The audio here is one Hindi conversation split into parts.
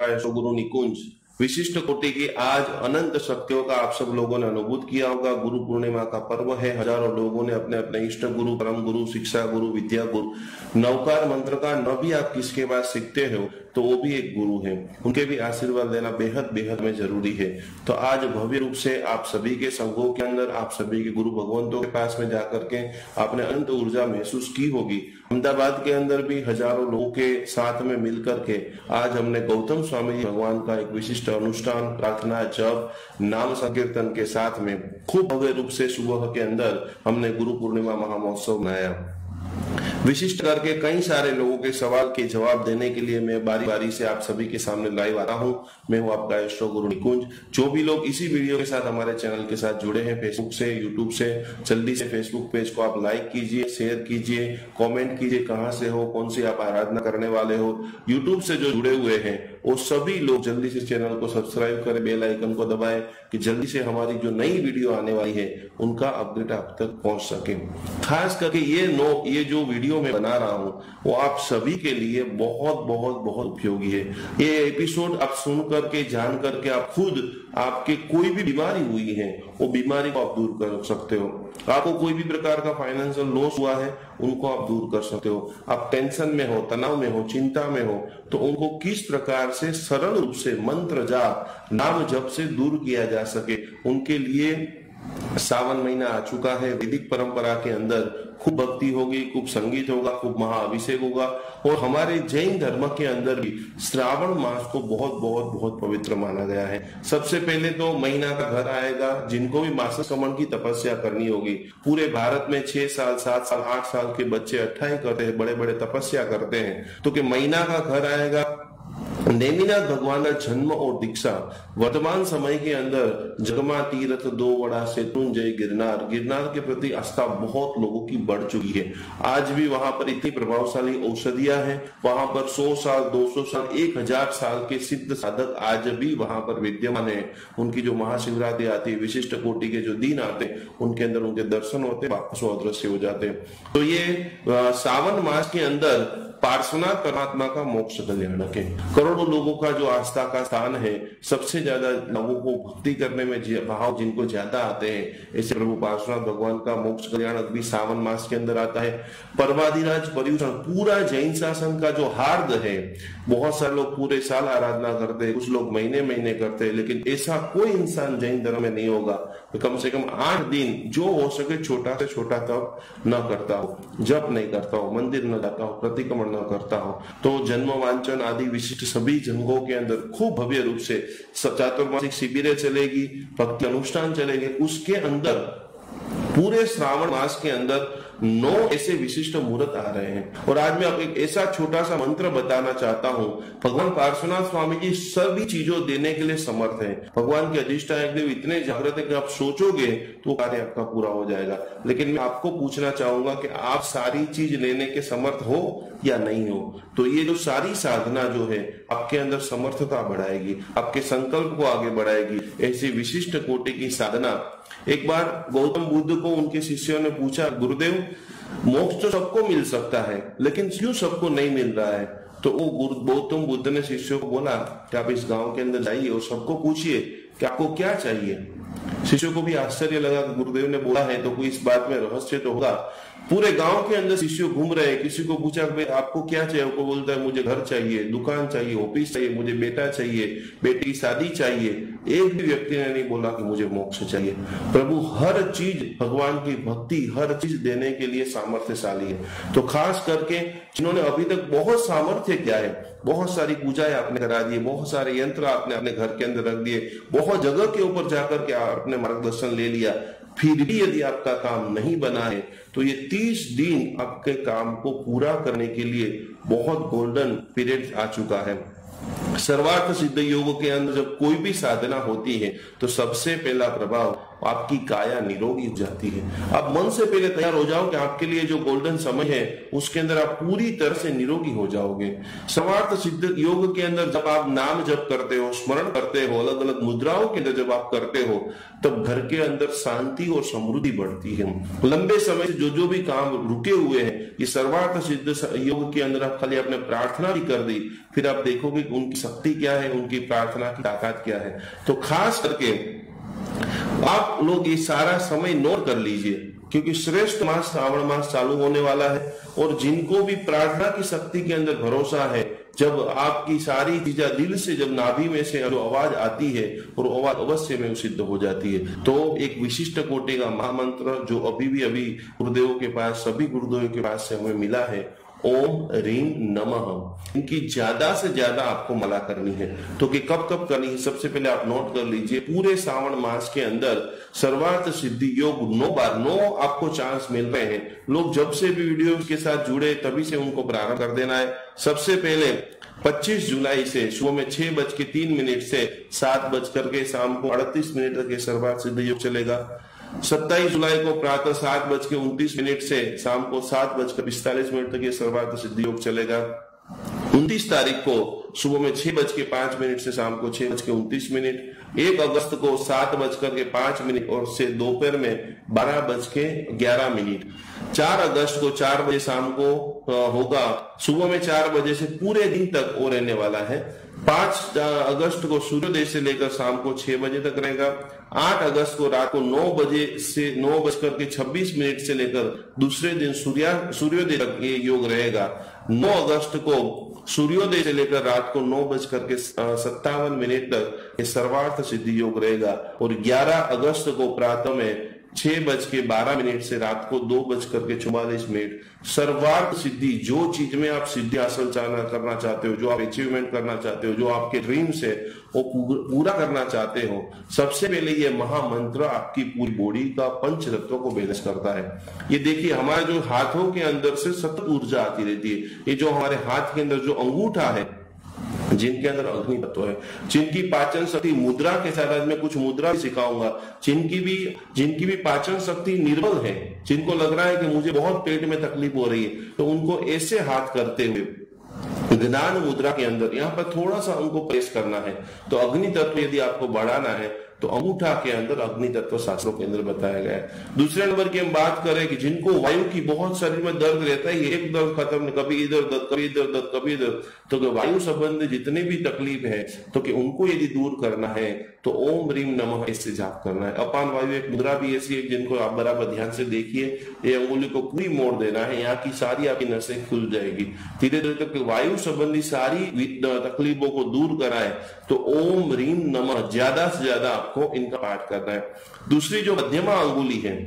गुरु निकुंज विशिष्ट कोटि की आज अनंत शक्तियों का आप सब लोगों ने अनुभूत किया होगा। गुरु पूर्णिमा का पर्व है। हजारों लोगों ने अपने अपने इष्ट गुरु, परम गुरु, शिक्षा गुरु, विद्या गुरु, नवकार मंत्र का न भी आप किसके पास सीखते हो तो वो भी एक गुरु है, उनके भी आशीर्वाद लेना बेहद बेहद में जरूरी है। तो आज भव्य रूप से आप सभी के संघों के अंदर, आप सभी के गुरु भगवंतों के पास में जाकर के आपने अनंत ऊर्जा महसूस की होगी। अहमदाबाद के अंदर भी हजारों लोगों के साथ में मिलकर के आज हमने गौतम स्वामी भगवान का एक विशिष्ट अनुष्ठान, प्रार्थना, जप, नाम संकीर्तन के साथ में खूब भव्य रूप से सुबह के अंदर हमने गुरु पूर्णिमा महामहोत्सव मनाया। विशिष्ट करके कई सारे लोगों के सवाल के जवाब देने के लिए मैं बारी बारी से आप सभी के सामने लाइव आ रहा हूं। मैं हूं आपका इष्ट गुरु निकुंज। जो भी लोग इसी वीडियो के साथ हमारे चैनल के साथ जुड़े हैं फेसबुक से, यूट्यूब से, जल्दी से फेसबुक पेज को आप लाइक कीजिए, शेयर कीजिए, कमेंट कीजिए कहां से हो, कौन सी आप आराधना करने वाले हो। यूट्यूब से जो जुड़े हुए हैं वो सभी लोग जल्दी से चैनल को सब्सक्राइब करें, बेल आइकन को दबाएं कि जल्दी से हमारी जो नई वीडियो आने वाली है उनका अपडेट आप तक पहुंच सके। खास करके ये जो वीडियो मैं बना रहा हूं वो आप सभी के लिए बहुत बहुत बहुत उपयोगी है। ये एपिसोड आप सुन करके, जान करके आप खुद, आपके कोई भी बीमारी हुई है वो बीमारी को आप दूर कर सकते हो। आपको कोई भी प्रकार का फाइनेंशियल लॉस हुआ है उनको आप दूर कर सकते हो। आप टेंशन में हो, तनाव में हो, चिंता में हो तो उनको किस प्रकार से सरल रूप से मंत्र जाप, नाम जप से दूर किया जा सके, उनके लिए सावन महीना आ चुका है। वैदिक परंपरा के अंदर खूब भक्ति होगी, खूब संगीत होगा, खूब महाअभिषेक होगा। और हमारे जैन धर्म के अंदर भी श्रावण मास को बहुत बहुत बहुत पवित्र माना गया है। सबसे पहले तो महीना का घर आएगा, जिनको भी मासिकमण की तपस्या करनी होगी। पूरे भारत में 6 साल, 7 साल, 8 साल के बच्चे 28 करते हैं, बड़े बड़े तपस्या करते हैं। तो कि महीना का घर आएगा। नेमिनाथ भगवान का जन्म और दीक्षा वर्तमान समय के अंदर जगमा तीर्थ, दो वड़ा, सेतुंजय, गिरनार, गिरनार के प्रति आस्था बहुत लोगों की बढ़ चुकी है। आज भी वहां पर इतनी प्रभावशाली औषधियां हैं। वहां पर 100 साल, 200 साल, 1000 साल के सिद्ध साधक आज भी वहां पर विद्यमान है। उनकी जो महाशिवरात्रि आती है, विशिष्ट कोटि के जो दिन आते हैं उनके अंदर उनके दर्शन होते, वापस वो अदृश्य हो जाते हैं। तो ये सावन मास के अंदर पार्श्वनाथ परमात्मा का मोक्ष कल्याणक है। करोड़ों लोगों का जो आस्था का स्थान है, सबसे ज्यादा लोगों को भक्ति करने में भाव जिनको ज्यादा आते हैं, ऐसे प्रभु पार्श्वनाथ भगवान का मोक्ष कल्याणक भी सावन मास के अंदर आता है। पर्वाधिराज पर्युषण पूरा जैन शासन का जो हार्द है, बहुत सारे लोग पूरे साल आराधना करते हैं, कुछ लोग महीने महीने करते हैं, लेकिन ऐसा कोई इंसान जैन धर्म में नहीं होगा तो कम से कम 8 दिन जो हो सके छोटा से छोटा तप न करता हो, जप नहीं करता हो, मंदिर न जाता हो, प्रतिक्रमण न करता हो। तो जन्म वांचन आदि विशिष्ट सभी जंगों के अंदर खूब भव्य रूप से चातुर्मासिक शिविरें चलेगी, भक्ति अनुष्ठान चलेंगे। उसके अंदर पूरे श्रावण मास के अंदर 9 ऐसे विशिष्ट मुहूर्त आ रहे हैं। और आज मैं आपको एक ऐसा छोटा सा मंत्र बताना चाहता हूं। भगवान पार्श्वनाथ स्वामी जी सभी चीजों देने के लिए समर्थ है। भगवान के अधिष्ठायक देव इतने जागृत है कि आप सोचोगे तो कार्य आपका पूरा हो जाएगा। लेकिन मैं आपको पूछना चाहूंगा कि आप सारी चीज लेने के समर्थ हो या नहीं हो। तो ये जो सारी साधना जो है आपके अंदर समर्थता बढ़ाएगी, आपके संकल्प को आगे बढ़ाएगी। ऐसी विशिष्ट कोटि की साधना। एक बार गौतम बुद्ध को उनके शिष्यों ने पूछा, गुरुदेव मोक्ष तो सबको मिल सकता है लेकिन क्यों सबको नहीं मिल रहा है? तो वो गौतम बुद्ध ने शिष्यों को बोला कि आप इस गांव के अंदर जाइए और सबको पूछिए कि आपको क्या चाहिए। शिष्यों को भी आश्चर्य लगा कि गुरुदेव ने बोला है तो कोई इस बात में रहस्य तो होगा। पूरे गांव के अंदर शिष्य घूम रहे हैं। किसी को पूछा भाई आपको क्या चाहिए, वो बोलता है मुझे घर चाहिए, दुकान चाहिए, ऑफिस चाहिए, मुझे बेटा चाहिए, बेटी की शादी चाहिए। एक भी व्यक्ति ने नहीं बोला कि मुझे मोक्ष चाहिए। प्रभु हर चीज, भगवान की भक्ति हर चीज देने के लिए सामर्थ्यशाली है। तो खास करके जिन्होंने अभी तक बहुत सामर्थ्य किया है, बहुत सारी पूजाएं आपने करा दी, बहुत सारे यंत्र आपने अपने घर के अंदर रख दिए, बहुत जगह के ऊपर जाकर के आपने मार्गदर्शन ले लिया, फिर भी यदि आपका काम नहीं बना है तो ये 30 दिन आपके काम को पूरा करने के लिए बहुत गोल्डन पीरियड आ चुका है। सर्वार्थ सिद्ध योग के अंदर जब कोई भी साधना होती है तो सबसे पहला प्रभाव आपकी काया निरोगी हो जाती है। आप मन से पहले तैयार हो जाओ कि आपके लिए जो गोल्डन समय है उसके अंदर आप पूरी तरह से निरोगी हो जाओगे। सर्वार्थ सिद्ध योग के अंदर जब आप नाम जप करते हो, स्मरण करते हो, अलग अलग मुद्राओं के अंदर जब आप करते हो, तब घर के अंदर शांति और समृद्धि बढ़ती है। लंबे समय से जो भी काम रुके हुए हैं, ये सर्वार्थ सिद्ध योग के अंदर आप खाली आपने प्रार्थना भी कर दी, फिर आप देखोगे कि उनकी शक्ति क्या है, उनकी प्रार्थना की ताकत क्या है। तो खास करके आप लोग ये सारा समय नोट कर लीजिए, क्योंकि श्रेष्ठ मास श्रावण मास चालू होने वाला है। और जिनको भी प्रार्थना की शक्ति के अंदर भरोसा है, जब आपकी सारी चीजें दिल से, जब नाभि में से जो आवाज आती है और आवाज अवश्य में सिद्ध हो जाती है। तो एक विशिष्ट कोटि का महामंत्र जो अभी गुरुदेवों के पास, सभी गुरुदेवों के पास से हमें मिला है, ओम ह्रीं नमः, इनकी ज्यादा से ज्यादा आपको माला करनी है। तो कि कब कब करनी है, सबसे पहले आप नोट कर लीजिए। पूरे श्रावण मास के अंदर सर्वार्थ सिद्धि योग 9 बार, 9 आपको चांस मिल रहे हैं। लोग जब से भी वीडियो के साथ जुड़े तभी से उनको प्रारंभ कर देना है। सबसे पहले 25 जुलाई से सुबह में 6:03 से 7 शाम को 38 मिनट तक ये सर्वार्थ सिद्धि योग चलेगा। 27 जुलाई को प्रातः 7:29 से शाम को 7:45 तक ये सर्वार्थ सिद्धि योग चलेगा। 29 तारीख को सुबह में 6:05 से शाम को 6:29। 1 अगस्त को 7:05 और से दोपहर में 12:11। 4 अगस्त को 4 बजे शाम को होगा, सुबह में 4 बजे से पूरे दिन तक वो रहने वाला है। 5 अगस्त को सूर्योदय से लेकर शाम को 6 बजे तक रहेगा। 8 अगस्त को रात को 9 बजे से 9:26 से लेकर दूसरे दिन सूर्योदय तक ये योग रहेगा। 9 अगस्त को सूर्योदय से लेकर रात को 9:57 तक ये सर्वार्थ सिद्धि योग रहेगा। और 11 अगस्त को प्रातः में 6:12 से रात को 2:44 सर्वार्थ सिद्धि, जो चीज में आप सिद्धि हासिल करना चाहते हो, जो आप अचीवमेंट करना चाहते हो, जो आपके ड्रीम्स है वो पूरा करना चाहते हो, सबसे पहले ये महामंत्र आपकी पूरी बॉडी का पंच तत्व को बैलेंस करता है। ये देखिए, हमारे जो हाथों के अंदर से सतत ऊर्जा आती रहती है। ये जो हमारे हाथ के अंदर जो अंगूठा है, जिनके अंदर अग्नि तत्व है, जिनकी पाचन शक्ति, मुद्रा के साथ आज मैं कुछ मुद्रा भी सिखाऊंगा, जिनकी भी पाचन शक्ति निर्बल है, जिनको लग रहा है कि मुझे बहुत पेट में तकलीफ हो रही है, तो उनको ऐसे हाथ करते हुए ज्ञान मुद्रा के अंदर यहाँ पर थोड़ा सा उनको प्रेस करना है। तो अग्नि तत्व यदि आपको बढ़ाना है तो अंगूठा के अंदर अग्नि तत्व शास्त्रों के अंदर बताया गया है। दूसरे नंबर की हम बात करें कि जिनको वायु की बहुत शरीर में दर्द रहता है, एक दर्द खत्म, कभी इधर दर्द, कभी इधर दर्द, कभी इधर, तो वायु संबंधी जितने भी तकलीफ है, तो कि उनको यदि दूर करना है तो ओम ह्रीं नमः इससे जाप करना है। अपान वायु एक मुद्रा भी ऐसी है जिनको आप बराबर ध्यान से देखिए। ये अंगुली को पूरी मोड़ देना है, यहाँ की सारी आपकी नसें खुल जाएगी। धीरे धीरे तक वायु संबंधी सारी तकलीफों को दूर कराए तो ओम ह्रीं नमः ज्यादा से ज्यादा आपको इनका पाठ करना है। दूसरी जो मध्यमा अंगुली है,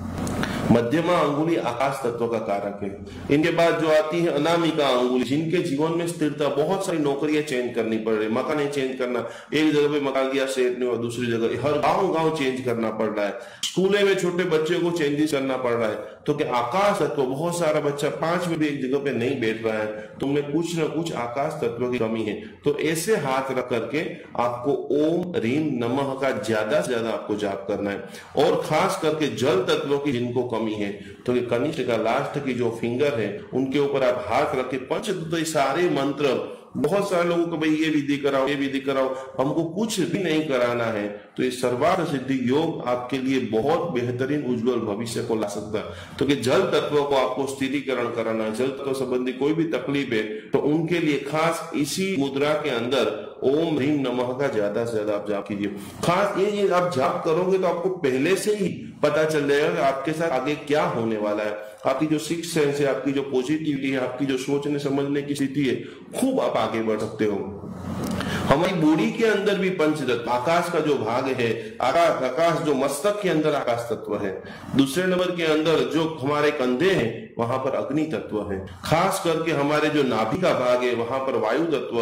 मध्यमा अंगुली आकाश तत्व का कारक है। इनके बाद जो आती है अनामिका अंगुली, जिनके जीवन में स्थिरता, बहुत सारी नौकरियां चेंज करनी पड़ रही है, मकान चेंज करना, एक जगह पे मकान लिया सेट नहीं हुआ, दूसरी जगह, हर गांव चेंज करना पड़ रहा है, स्कूले में छोटे बच्चे को चेंजेस करना पड़ रहा है। तो क्या आकाश तत्व, बहुत सारा बच्चा 5 में भी एक जगह पे नहीं बैठ रहा है, तो उनमें कुछ ना कुछ आकाश तत्व की कमी है। तो ऐसे हाथ रख करके आपको ओम ह्रीं नमः का ज्यादा से ज्यादा आपको जाप करना है। और खास करके जल तत्व की जिनको कमी है, तो ये कनिष्ठ का लास्ट की जो फिंगर है उनके ऊपर आप हाथ रख के पंच तत्व सारे मंत्र, बहुत सारे लोगों को भाई ये विधि कराओ, ये विधि कराओ, हमको कुछ भी नहीं कराना है। तो ये सर्वार्थ सिद्धि योग आपके लिए बहुत बेहतरीन उज्जवल भविष्य को ला सकता है। तो कि जल तत्व को आपको स्थिरीकरण कराना है, जल तत्व संबंधी कोई भी तकलीफ है तो उनके लिए खास इसी मुद्रा के अंदर ओम ह्रीं नमः का ज्यादा से ज्यादा आप जाप कीजिए। खास ये आप जाप करोगे तो आपको पहले से ही पता चल जाएगा कि आपके साथ आगे क्या होने वाला है। आपकी जो सिक्स सेंस है, आपकी जो पॉजिटिविटी है, आपकी जो सोचने समझने की स्थिति है, खूब आप आगे बढ़ सकते हो। हमारी बॉडी के अंदर भी पंचतत्व, आकाश का जो भाग है, आकाश जो मस्तक के अंदर आकाश तत्व है। दूसरे नंबर के अंदर जो हमारे कंधे हैं वहां पर अग्नि तत्व है। खास करके हमारे जो नाभि का भाग है वहां पर वायु तत्व है।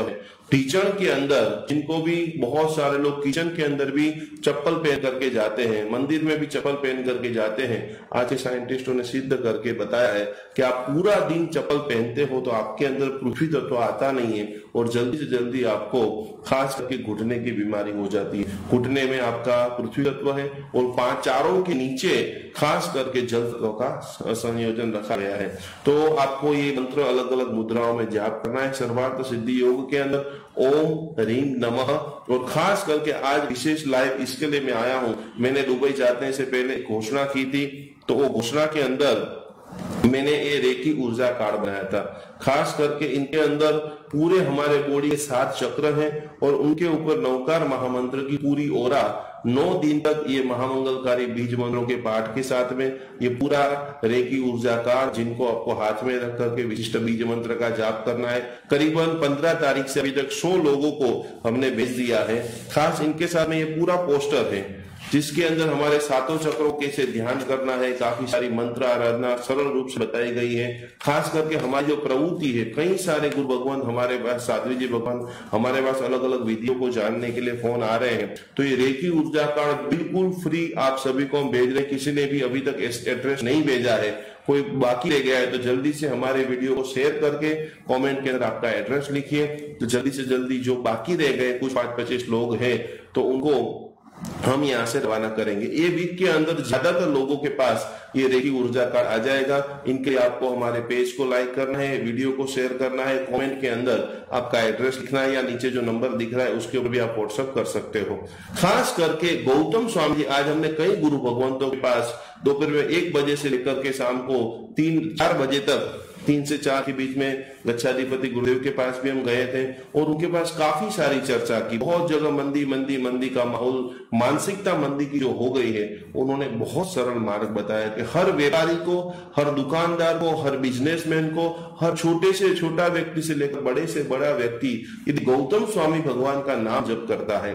किचन के अंदर, जिनको भी बहुत सारे लोग किचन के अंदर भी चप्पल पहन करके जाते हैं, मंदिर में भी चप्पल पहन करके जाते हैं, आज के साइंटिस्टों ने सिद्ध करके बताया है कि आप पूरा दिन चप्पल पहनते हो तो आपके अंदर पृथ्वी तत्व आता नहीं है और जल्दी से जल्दी आपको खास करके घुटने की बीमारी हो जाती है। घुटने में आपका पृथ्वी तत्व है और चारों के नीचे खास करके जल तत्व का संयोजन रखा गया है। तो आपको ये मंत्र अलग अलग मुद्राओं में जाप करना है सर्वार्थ सिद्धि योग के अंदर, ओम ह्रीं नमः। और खास करके आज विशेष लाइव इसके लिए मैं आया हूं। मैंने दुबई जाने से पहले घोषणा की थी, तो वो घोषणा के अंदर मैंने ये रेकी ऊर्जा कार्ड बनाया था। खास करके इनके अंदर पूरे हमारे बॉडी के 7 चक्र हैं और उनके ऊपर नवकार महामंत्र की पूरी ओरा 9 दिन तक ये महामंगलकारी बीज मंत्रों के पाठ के साथ में ये पूरा रेकी ऊर्जा कार्ड, जिनको आपको हाथ में रख करके विशिष्ट बीज मंत्र का जाप करना है। करीबन 15 तारीख से अभी तक 100 लोगों को हमने भेज दिया है। खास इनके साथ में ये पूरा पोस्टर है जिसके अंदर हमारे 7 चक्रों कैसे ध्यान करना है, काफी सारी मंत्र आराधना सरल रूप से बताई गई है। खास करके हमारी जो प्रवृत्ति है, कई सारे गुरु भगवान हमारे पास, साध्वी जी भगवान हमारे पास अलग अलग विधियों को जानने के लिए फोन आ रहे हैं। तो ये रेकी ऊर्जा कार्ड बिल्कुल फ्री आप सभी को हम भेज रहे हैं। किसी ने भी अभी तक एड्रेस नहीं भेजा है, कोई बाकी रह गया है, तो जल्दी से हमारे वीडियो को शेयर करके कमेंट के अंदर आपका एड्रेस लिखिए। तो जल्दी से जल्दी जो बाकी रह गए कुछ 5-25 लोग हैं तो उनको हम यहाँ से रवाना करेंगे। ये वीक के अंदर ज्यादातर लोगों के पास ये रेकी ऊर्जा कार्ड आ जाएगा। इनके लिए आपको हमारे पेज को लाइक करना है, वीडियो को शेयर करना है, कमेंट के अंदर आपका एड्रेस लिखना है या नीचे जो नंबर दिख रहा है उसके ऊपर भी आप व्हाट्सएप कर सकते हो। खास करके गौतम स्वामी जी, आज हमने कई गुरु भगवंतों के पास दोपहर में 1 बजे से लेकर के शाम को 3-4 बजे तक, 3 से 4 के बीच में गच्छाधिपति गुरुदेव के पास भी हम गए थे और उनके पास काफी सारी चर्चा की। बहुत जगह मंदी का माहौल, मानसिकता मंदी की जो हो गई है, उन्होंने बहुत सरल मार्ग बताया कि हर व्यापारी को, हर दुकानदार को, हर बिजनेसमैन को, हर छोटे से छोटा व्यक्ति से लेकर बड़े से बड़ा व्यक्ति यदि गौतम स्वामी भगवान का नाम जप करता है,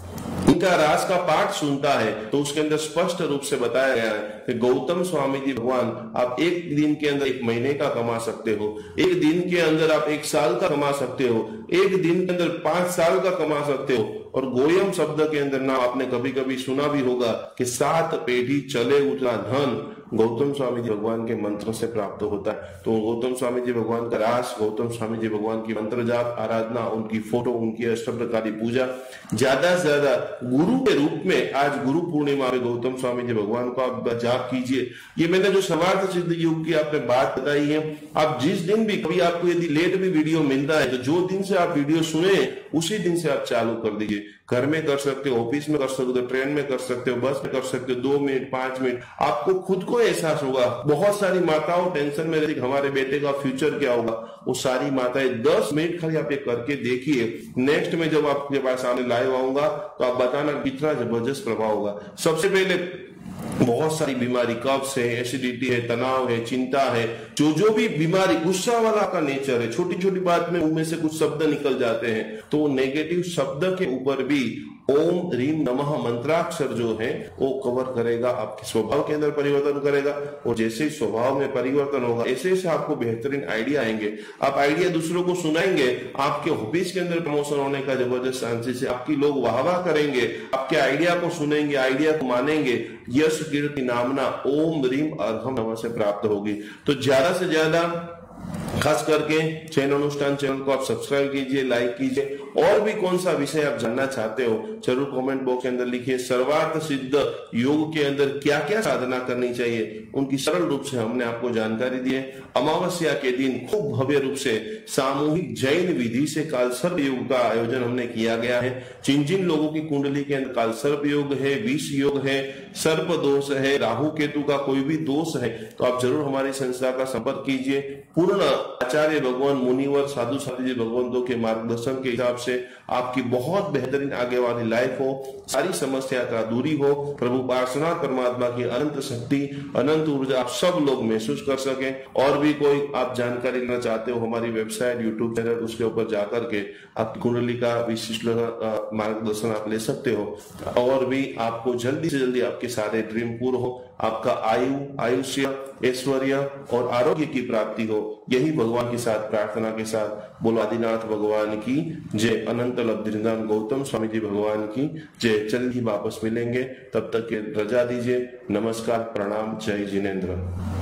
इनका रास का पाठ सुनता है, तो उसके अंदर स्पष्ट रूप से बताया गया है कि गौतम स्वामी जी भगवान आप 1 दिन के अंदर 1 महीने का कमा सकते हो, 1 दिन के अंदर आप 1 साल का कमा सकते हो, 1 दिन के अंदर 5 साल का कमा सकते हो। और गोयम शब्द के अंदर नाम आपने कभी कभी सुना भी होगा कि 7 पीढ़ी चले उतना धन गौतम स्वामी जी भगवान के मंत्रों से प्राप्त होता है। तो गौतम स्वामी जी भगवान का रास, गौतम स्वामी जी भगवान की मंत्र जाप, आराधना, उनकी फोटो, उनकी अष्टप्रकारी पूजा, ज्यादा से ज्यादा गुरु के रूप में आज गुरु पूर्णिमा में गौतम स्वामी जी भगवान को आप जाप कीजिए। ये मैंने जो सर्वार्थ सिद्ध योग की आपने बात बताई है, आप जिस दिन भी कभी आपको यदि लेट भी वीडियो मिलता है तो जो दिन से आप वीडियो सुने उसी दिन से आप चालू कर दीजिए। घर में कर सकते हो, ऑफिस में कर सकते हो, ट्रेन में कर सकते हो, बस में कर सकते हो, 2 मिनट 5 मिनट आपको खुद को एहसास होगा। बहुत सारी माताओं टेंशन में रहती, हमारे बेटे का फ्यूचर क्या होगा, वो सारी माताएं 10 मिनट खाली आप ये करके देखिए। नेक्स्ट में जब आपके पास सामने लाइव आऊंगा तो आप बताना कितना जबरदस्त प्रभाव होगा। सबसे पहले बहुत सारी बीमारी, कब्ज है, एसिडिटी है, तनाव है, चिंता है, जो भी बीमारी, गुस्सा वाला का नेचर है, छोटी छोटी बात में मुंह में से कुछ शब्द निकल जाते हैं, तो नेगेटिव शब्द के ऊपर भी ओम ह्रीं नमः मंत्राक्षर जो है वो कवर करेगा, आपके स्वभाव के अंदर परिवर्तन करेगा। और जैसे ही स्वभाव में परिवर्तन होगा ऐसे ऐसे आपको बेहतरीन आइडिया आएंगे। आप आइडिया दूसरों को सुनाएंगे, आपके ऑफिस के अंदर प्रमोशन होने का जबरदस्त चांसेस है। आपकी लोग वाहवाह करेंगे, आपके आइडिया को सुनेंगे, आइडिया को मानेंगे। यश कीर्ति नामना ओम ह्रीं अर्घम नमः से प्राप्त होगी। तो ज्यादा से ज्यादा खास करके चैनल अनुष्ठान चैनल को आप सब्सक्राइब कीजिए, लाइक कीजिए। और भी कौन सा विषय आप जानना चाहते हो जरूर कमेंट बॉक्स के अंदर लिखिए। सर्वार्थ सिद्ध योग के अंदर क्या क्या साधना करनी चाहिए उनकी सरल रूप से हमने आपको जानकारी दी है। अमावस्या के दिन खूब भव्य रूप से सामूहिक जैन विधि से कालसर्प योग का आयोजन हमने किया गया है। जिन जिन लोगों की कुंडली के अंदर कालसर्प योग है, विष योग है, सर्प दोष है, राहु केतु का कोई भी दोष है, तो आप जरूर हमारी संस्था का संपर्क कीजिए। पूर्ण आचार्य भगवान, मुनिवर, साधु साधु जी भगवंतों के मार्गदर्शन के हिसाब से आपकी बहुत बेहतरीन आगे वाली लाइफ हो, सारी समस्या का दूरी हो, प्रभु पार्श्वनाथ परमात्मा की अनंत शक्ति, अनंत ऊर्जा आप सब लोग महसूस कर सके। और भी कोई आप जानकारी लेना चाहते हो, हमारी वेबसाइट, यूट्यूब चैनल, उसके ऊपर जाकर के आप कुंडली का विशिष्ट मार्गदर्शन आप ले सकते हो। और भी आपको जल्दी से जल्दी आपके सारे ड्रीम पूर्ण हो, आपका आयुष्य, ऐश्वर्य और आरोग्य की प्राप्ति हो, यही भगवान के साथ प्रार्थना के साथ बोलो आदिनाथ भगवान की जय। जय। अनंत लब्धिदान गौतम स्वामी जी भगवान की जय। जल्द ही वापस मिलेंगे, तब तक के रजा दीजिए। नमस्कार, प्रणाम, जय जिनेन्द्र।